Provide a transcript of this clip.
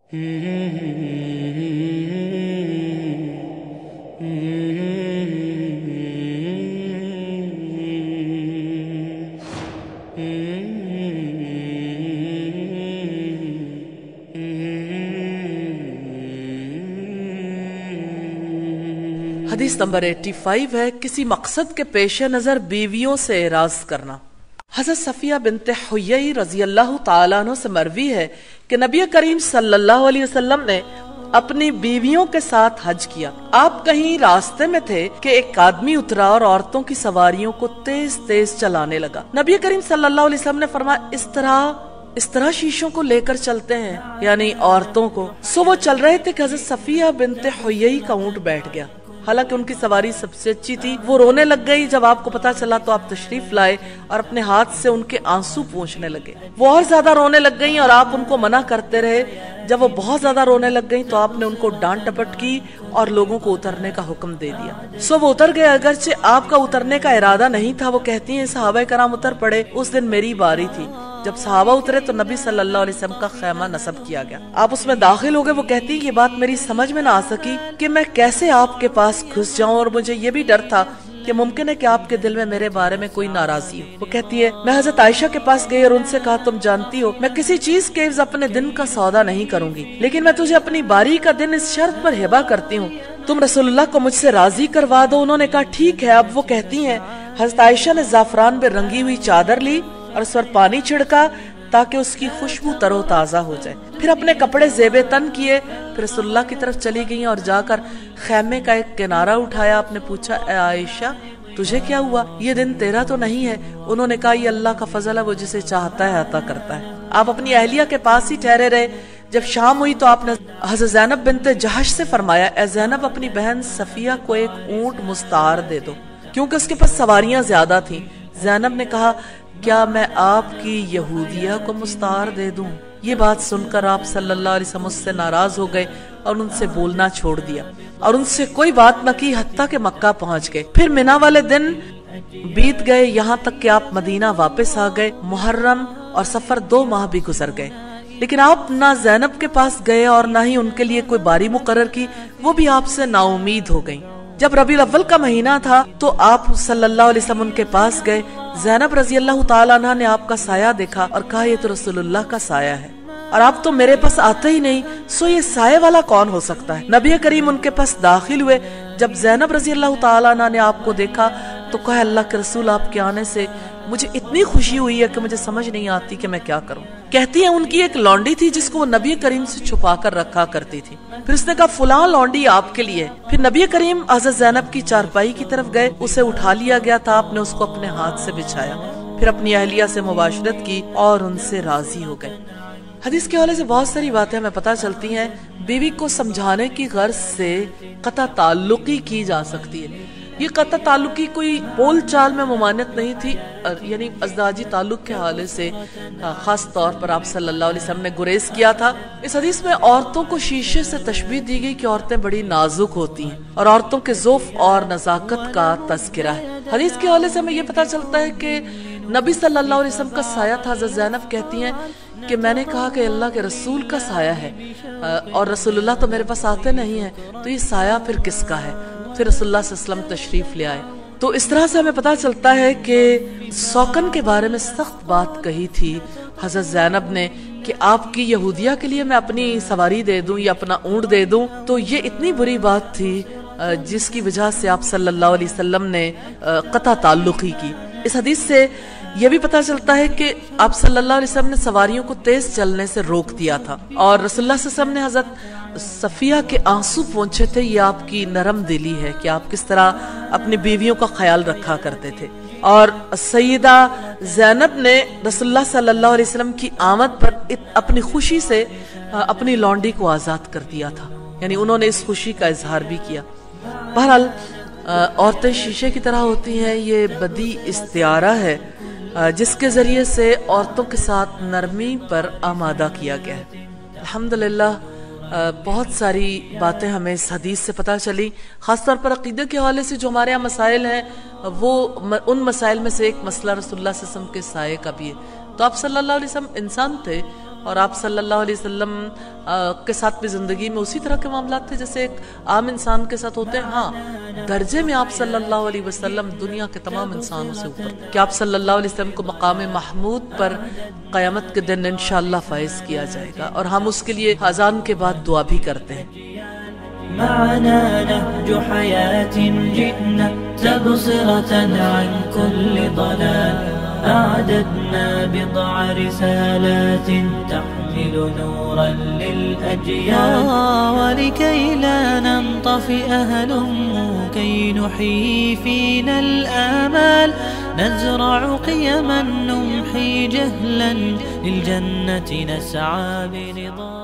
حدیث نمبر 85 ہے کسی مقصد کے پیش نظر بیویوں سے اعراض کرنا۔ حضرت صفیہ بنت حیی رضی اللہ تعالیٰ عنہ سے مروی ہے کہ نبی کریم صلی اللہ علیہ وسلم نے اپنی بیویوں کے ساتھ حج کیا۔ آپ کہیں راستے میں تھے کہ ایک آدمی اترا اور عورتوں کی سواریوں کو تیز تیز چلانے لگا۔ نبی کریم صلی اللہ علیہ وسلم نے فرمایا اس طرح شیشوں کو لے کر چلتے ہیں، یعنی عورتوں کو۔ سو وہ چل رہے تھے کہ حضرت صفیہ بنت حیی کا اونٹ بیٹھ گیا، حالانکہ ان کی سواری سب سے اچھی تھی۔ وہ رونے لگ گئی۔ جب آپ کو پتا چلا تو آپ تشریف لائے اور اپنے ہاتھ سے ان کے آنسو پونچھنے لگے۔ وہ اور زیادہ رونے لگ گئیں اور آپ ان کو منع کرتے رہے۔ جب وہ بہت زیادہ رونے لگ گئیں تو آپ نے ان کو ڈانٹ ڈپٹ کی اور لوگوں کو اترنے کا حکم دے دیا۔ سو وہ اتر گئے، اگرچہ آپ کا اترنے کا ارادہ نہیں تھا۔ وہ کہتی ہیں صحابہ کرام اتر پڑے، اس دن میری باری تھی۔ جب صحابہ اترے تو نبی صلی اللہ علیہ وسلم کا خیمہ نصب کیا گیا، آپ اس میں داخل ہو گئے۔ وہ کہتی ہیں یہ بات میری سمجھ میں نہ آ سکی کہ میں کیسے آپ کے پاس گھس جاؤں، اور مجھے یہ بھی ڈر تھا کہ ممکن ہے کہ آپ کے دل میں میرے بارے میں کوئی ناراضی ہو۔ وہ کہتی ہے میں حضرت عائشہ کے پاس گئی اور ان سے کہا تم جانتی ہو میں کسی چیز کے عوض اپنے دن کا سودا نہیں کروں گی، لیکن میں تجھے اپنی باری کا دن اس شرط پر ہبہ کرتی ہوں تم رسول اللہ کو مجھ سے راضی کروا دو۔ انہوں نے کہا ٹھیک ہے۔ اب وہ کہتی ہیں حضرت عائشہ نے زعفران میں رنگی ہوئی چادر لی اور اس پر پانی چھڑکا تاکہ اس کی خوشبو تر و تازہ ہو جائے، پھر اپنے کپڑے زیب تن کیے، پھر رسول اللہ کی طرف چلی گئیں اور جا کر خیمے کا ایک کنارہ اٹھایا۔ آپ نے پوچھا اے عائشہ تجھے کیا ہوا، یہ دن تیرا تو نہیں ہے؟ انہوں نے کہا یہ اللہ کا فضل ہے، وہ جسے چاہتا ہے عطا کرتا ہے۔ آپ اپنی اہلیہ کے پاس ہی ٹھہرے رہے۔ جب شام ہوئی تو آپ نے حضرت زینب بنت جہش سے فرمایا اے زینب اپنی بہن صفیہ کو ایک اونٹ مستعار دے دو، کیونکہ اس کے پاس سواریاں زیادہ تھیں۔ زینب نے کہا کیا میں آپ کی یہودیہ کو مستعار دے دوں؟ یہ بات سن کر آپ صلی اللہ علیہ وسلم اس سے ناراض ہو گئے اور ان سے بولنا چھوڑ دیا اور ان سے کوئی بات نہ کی حتیٰ کہ مکہ پہنچ گئے۔ پھر منا والے دن بیت گئے، یہاں تک کہ آپ مدینہ واپس آ گئے۔ محرم اور سفر 2 ماہ بھی گزر گئے، لیکن آپ نہ زینب کے پاس گئے اور نہ ہی ان کے لیے کوئی باری مقرر کی، وہ بھی آپ سے نا امید ہو گئیں۔ جب ربیع الاول کا مہینہ تھا تو آپ صلی اللہ علیہ وسلم ان کے پاس گئے۔ زینب رضی اللہ تعالیٰ عنہ نے آپ کا سایہ دیکھا اور کہا یہ تو رسول اللہ کا سایہ ہے اور آپ تو میرے پاس آتے ہی نہیں، سو یہ سایہ والا کون ہو سکتا ہے؟ نبی کریم ان کے پاس داخل ہوئے۔ جب زینب رضی اللہ تعالیٰ عنہ نے آپ کو دیکھا تو کہا اللہ کے رسول آپ کے آنے سے مجھے اتنی خوشی ہوئی ہے کہ مجھے سمجھ نہیں آتی کہ میں کیا کروں۔ کہتی ہیں ان کی ایک لونڈی تھی جس کو وہ نبی کریم سے چھپا کر رکھا کرتی تھی، پھر اس نے کہا فلاں لونڈی آپ کے لیے۔ پھر نبی کریم حضرت زینب کی چارپائی کی طرف گئے، اسے اٹھا لیا گیا تھا، آپ نے اس کو اپنے ہاتھ سے بچھایا، پھر اپنی اہلیہ سے مباشرت کی اور ان سے راضی ہو گئے۔ حدیث کے حوالے سے بہت ساری باتیں ہمیں پتہ چلتی ہیں۔ بیوی کو سمجھانے کی غرض سے قطع تعلقی کی جا سکتی ہے۔ یہ قطع تعلقی کوئی بول چال میں ممانعت نہیں تھی، یعنی ازدواجی تعلق کے حوالے سے خاص طور پر آپ صلی اللہ علیہ وسلم نے گریز کیا تھا۔ اس حدیث میں عورتوں کو شیشے سے تشبیہ دی گئی کہ عورتیں بڑی نازک ہوتی ہیں اور عورتوں کے ذوف اور نزاکت کا تذکرہ ہے۔ حدیث کے حوالے سے ہمیں یہ پتہ چلتا ہے کہ نبی صلی اللہ علیہ وسلم کا سایہ تھا۔ حضرت زینب کہتی ہیں کہ میں نے کہا کہ اللہ کے رسول کا سایہ ہے اور رسول اللہ تو میرے پاس آتے نہیں ہیں، تو یہ سایہ پھر کس کا ہے؟ پھر رسول اللہ صلی اللہ علیہ وسلم تشریف لے آئے۔ تو اس طرح سے ہمیں پتہ چلتا ہے کہ سوکن کے بارے میں سخت بات کہی تھی حضرت زینب نے کہ آپ کی یہودیہ کے لیے میں اپنی سواری دے دوں یا اپنا اونٹ دے دوں، تو یہ اتنی بری بات تھی جس کی وجہ سے آپ صلی اللہ علیہ وسلم نے قطع تعلقی کی۔ اس حدیث سے یہ بھی پتہ چلتا ہے کہ آپ صلی اللہ علیہ وسلم نے سواریوں کو تیز چلنے سے روک دیا تھا، اور رسول اللہ صلی اللہ علیہ وسلم نے حضرت صفیہ کے آنسو پونچھے تھے۔ یہ آپ کی نرم دلی ہے کہ آپ کس طرح اپنی بیویوں کا خیال رکھا کرتے تھے۔ اور سیدہ زینب نے رسول اللہ صلی اللہ علیہ وسلم کی آمد پر اپنی خوشی سے اپنی لونڈی کو آزاد کر دیا تھا، یعنی انہوں نے اس خوشی کا اظہار بھی کیا۔ بہرحال عورتیں شیشے کی طرح ہوتی ہیں، یہ بدی استعارہ ہے جس کے ذریعے سے عورتوں کے ساتھ نرمی پر آمادہ کیا گیا ہے۔ الحمدللہ بہت ساری باتیں ہمیں اس حدیث سے پتہ چلی، خاص طور پر عقیدے کے حوالے سے جو ہمارے یہاں مسائل ہیں، وہ ان مسائل میں سے ایک مسئلہ رسول اللہ صلی اللہ علیہ وسلم کے سائے کا بھی ہے۔ تو آپ صلی اللہ علیہ وسلم انسان تھے اور آپ صلی اللہ علیہ وسلم کے ساتھ بھی زندگی میں اسی طرح کے معاملات تھے جیسے ایک عام انسان کے ساتھ ہوتے ہیں؟ ہاں، درجے میں آپ صلی اللہ علیہ وسلم دنیا کے تمام انسانوں سے اوپر، کہ آپ صلی اللہ علیہ وسلم کو مقام محمود پر قیامت کے دن انشاءاللہ فائز کیا جائے گا، اور ہم اس کے لیے اذان کے بعد دعا بھی کرتے ہیں۔ معنا نهج حياة جئنا تبصرة عن كل ضلال أعددنا بضع رسالات تحمل نورا للأجيال ولكي لا ننطفئ هلم كي نحيي فينا الآمال نزرع قيما نمحي جهلا للجنة نسعى برضا